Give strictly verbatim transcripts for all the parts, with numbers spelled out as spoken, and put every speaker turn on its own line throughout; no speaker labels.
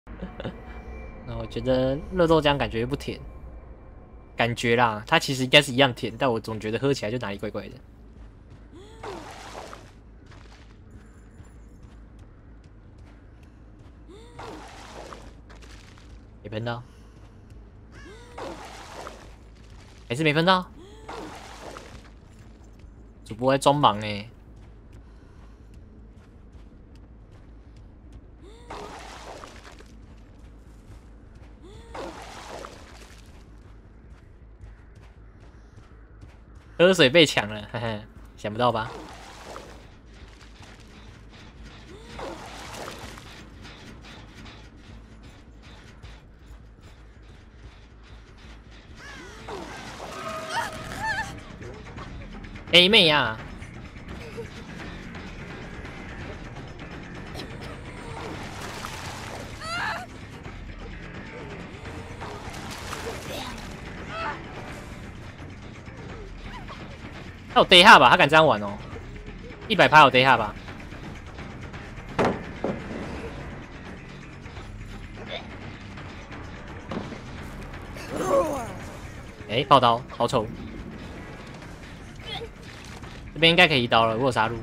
那我觉得热豆浆感觉不甜，感觉啦，它其实应该是一样甜，但我总觉得喝起来就哪里怪怪的。没喷到，还是没喷到。主播在装忙哎、欸。喝水被抢了，嘿嘿，想不到吧？A 妹呀！他有 day 下吧？他敢这样玩哦！一百趴有 day 下吧？哎、欸，爆刀，好丑！这边应该可以一刀了，我有杀戮。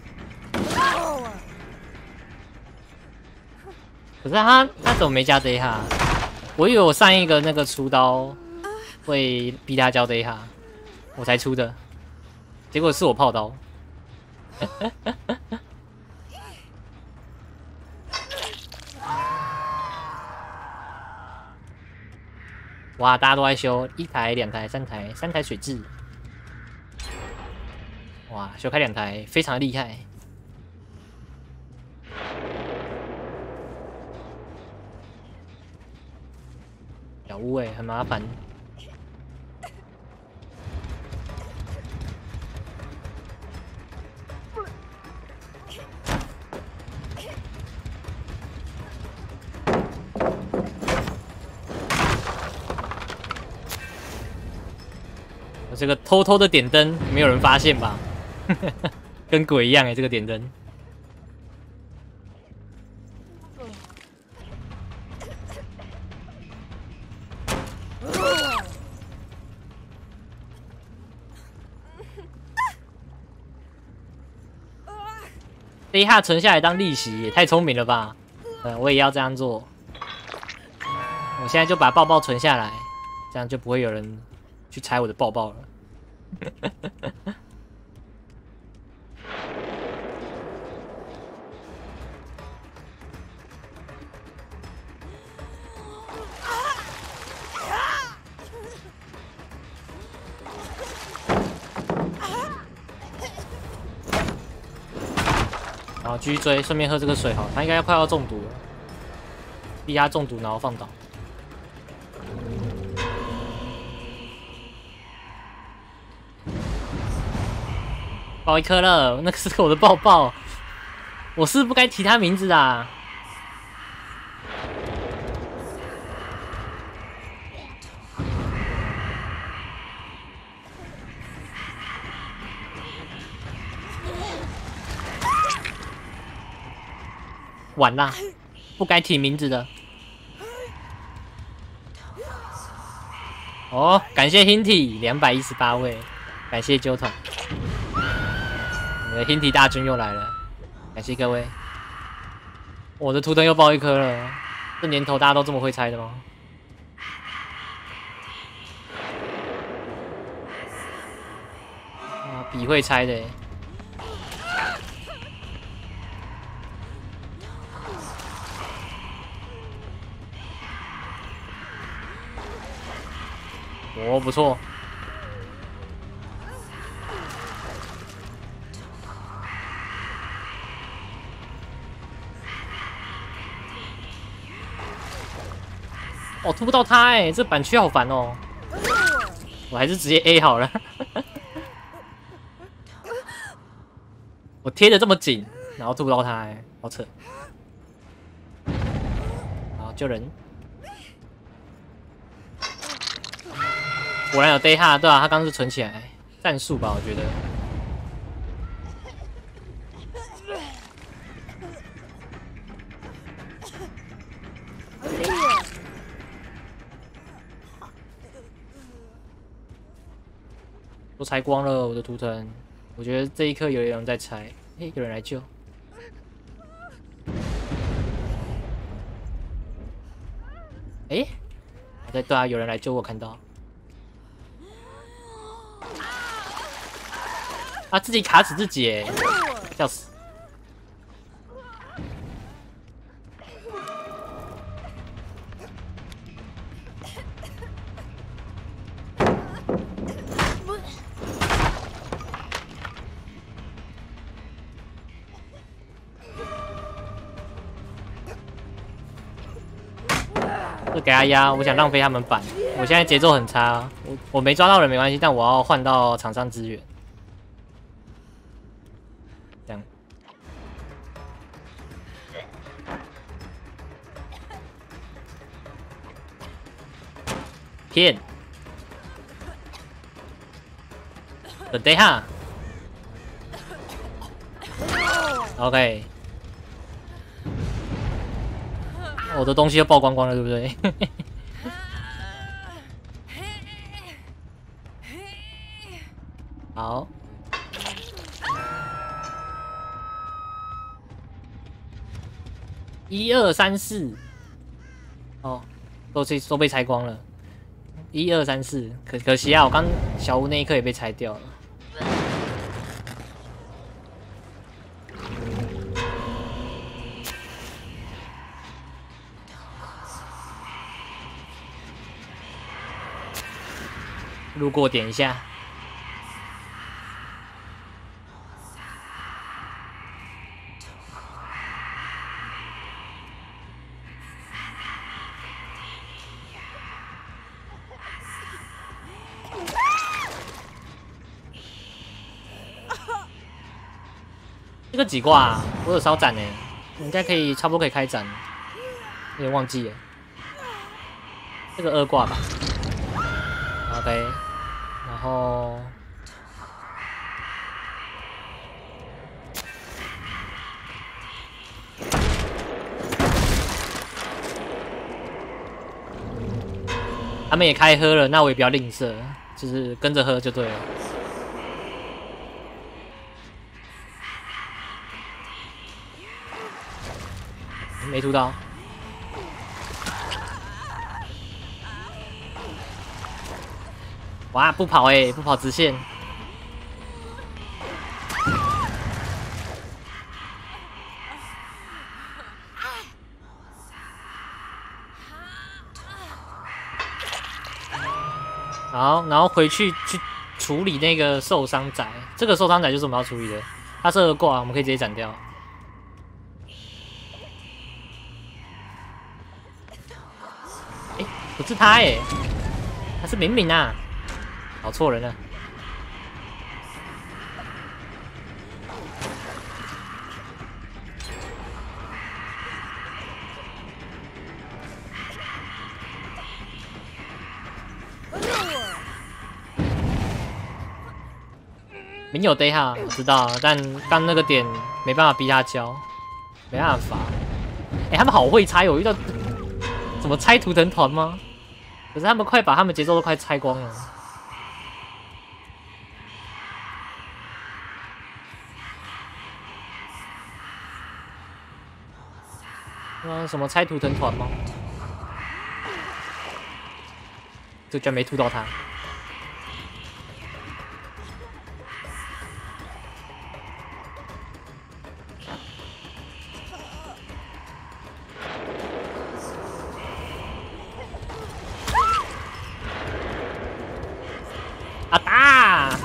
可是他他怎么没加 day 下？我以为我上一个那个出刀会逼他交 day 下，我才出的。结果是我炮刀，哇！大家都在修一台、两台、三台、三台水蛭，哇！修开两台，非常厉害。小屋哎、欸，很麻烦。我这个偷偷的点灯，没有人发现吧？跟鬼一样哎、欸，这个点灯。这一下存下来当利息，也太聪明了吧？嗯，我也要这样做。我现在就把抱抱存下来，这样就不会有人去拆我的抱抱了。然后继续追，顺便喝这个水好，他应该快要中毒了，逼他中毒然后放倒。抱一颗了，那个是我的抱抱，我是不该提他名字啊。晚啦，不该提名字的。哦，感谢 Hinty 两百一十八位，感谢纠统，我们的 Hinty 大军又来了，感谢各位。我的图腾又爆一颗了，这年头大家都这么会猜的吗？啊，比会猜的耶。哦，不错。哦，突不到他哎，这板区好烦哦。我还是直接 A 好了。我贴的这么紧，然后突不到他哎，好扯。好，救人。果然有 day 哈，对啊，他刚刚是存起来战术吧，我觉得。 都拆光了我的图腾，我觉得这一刻有人在拆，哎，有人来救。哎，对对啊，有人来救我，看到。啊，自己卡死自己，哎，笑死！就给他压，我想浪费他们板。我现在节奏很差，我我没抓到人没关系，但我要换到场上支援。这样。骗。等一下。OK。我的东西都曝光光了，对不对？好，一二三四，哦，都被都被拆光了。一二三四，可可惜啊，我刚小屋那一刻也被拆掉了。路过点一下。这个几挂啊？我有烧斩呢，应该可以，差不多可以开斩。有点忘记了。这个二挂吧。OK。然后，他们也开喝了，那我也不要吝啬，就是跟着喝就对了。没突到。哇，不跑哎、欸，不跑直线。好，然后回去去处理那个受伤仔。这个受伤仔就是我们要处理的，他是二挂，我们可以直接斩掉。哎、欸，不是他哎、欸，他是明明啊。搞错人了。明有 day 哈，我知道，但刚那个点没办法逼他交，没办法。哎、欸，他们好会拆，我遇到怎么拆图腾团吗？可是他们快把他们节奏都快拆光了。啊，什么拆图腾团吗？这居然没吐到他。啊打！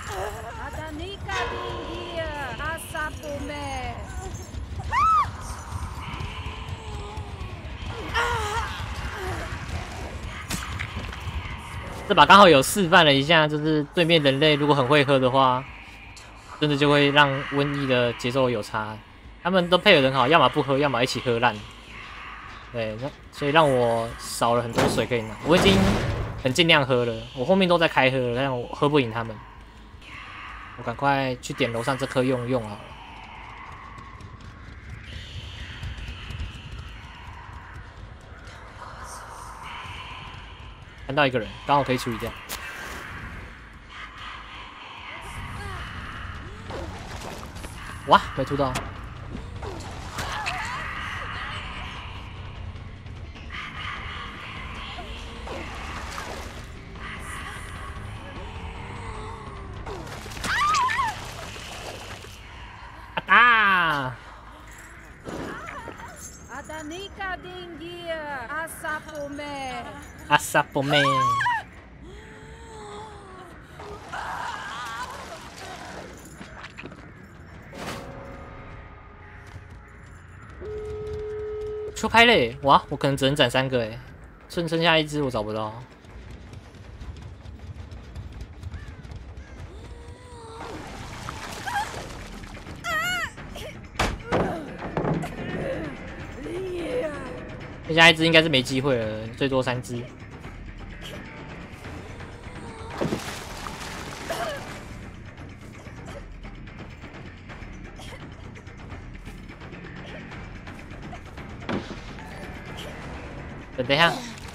这把刚好有示范了一下，就是对面人类如果很会喝的话，真的就会让瘟疫的节奏有差。他们都配合很好，要么不喝，要么一起喝烂。对，那所以让我少了很多水可以拿。我已经很尽量喝了，我后面都在开喝了，但我喝不赢他们。我赶快去点楼上这颗用用好了。看到一个人，刚好可以处理掉。 哇，没突到。啊！
Adanika dingia asapome.
阿萨波妹。球拍嘞！哇，我可能只能攒三个哎，剩剩下一只我找不到。剩下一只应该是没机会了，最多三只。等一下，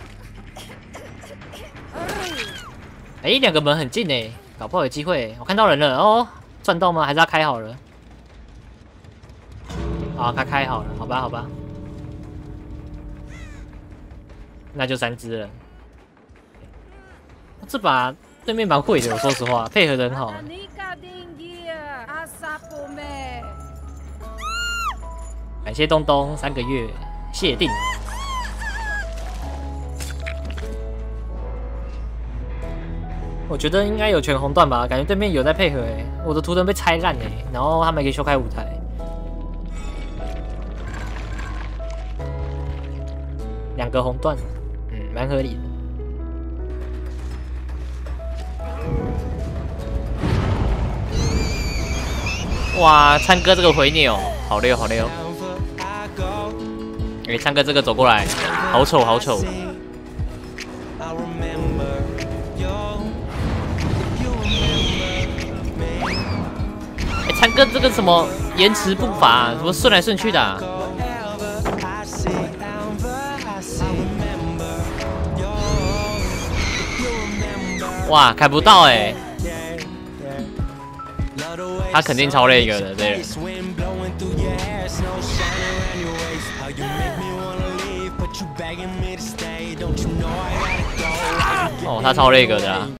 哎、欸，两个门很近哎，搞不好有机会。我看到人了哦，赚到吗？还是他开好了？好，他开好了，好吧，好吧。 那就三只了。这把对面蛮会的，我说实话，配合的很好。感谢东东三个月谢定。我觉得应该有全红段吧，感觉对面有在配合哎，我的图腾被拆烂哎，然后他们可以修开舞台。 两个红段，嗯，蛮合理的。哇，唱歌这个回钮，好溜好溜。哎、欸，唱歌这个走过来，好丑好丑。哎、欸，唱歌这个什么延迟步伐、啊，怎么顺来顺去的、啊？ 哇，砍不到哎、欸！他肯定超那个的，这人。哦，他超那个的、啊。